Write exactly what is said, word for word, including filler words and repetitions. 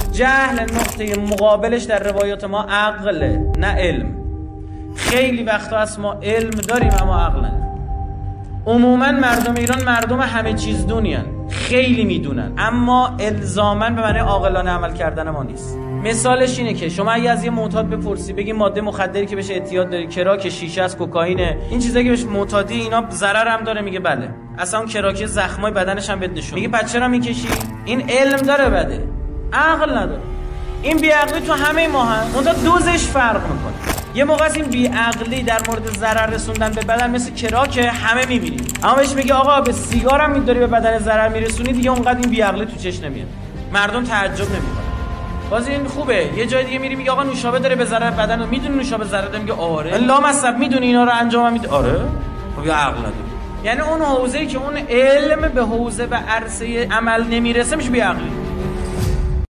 جهل نقطه مقابلش در روایات ما عقله نه علم. خیلی وقتا هست ما علم داریم اما عقل نداریم. عموما مردم ایران مردم همه چیز دونین، خیلی میدونن اما الزاماً به معنی عاقلانه عمل کردن ما نیست. مثالش اینه که شما اگه از یه معتاد بپرسی بگی ماده مخدری که بهش اعتیاد داری کراک، شیشه است، کوکائینه، این چیزایی که بهش معتادی اینا ضرر هم داره، میگه بله. اصلا اون کراک زخمای بدنش هم بهت نشون میگه پس چرا میکشی؟ این علم داره بده، عقل نداره. این بیعقلی تو همه ما هست، اونجا دوزش فرق میکنه. یه موقع از این بیعقلی در مورد ضرر رسوندن به بدن مثل کراک همه میبینیم، اما بهش میگه آقا به سیگار هم میداری به بدن ضرر میرسونی، دیگه اونقدر این بیعقلی تو چش نمیاد، مردم تعجب نمیکنن. باز این خوبه. یه جای دیگه میری میگه آقا نوشابه داره به ضرر بدن، میدونی نوشابه ضرر داره؟ میگه آره. لامصب میدونی اینا رو انجام میده؟ آره. خب یا عقل نداره. یعنی اون حوزه‌ای که اون علم به حوزه و عرصه عمل نمیرسه میشه بیعقلی.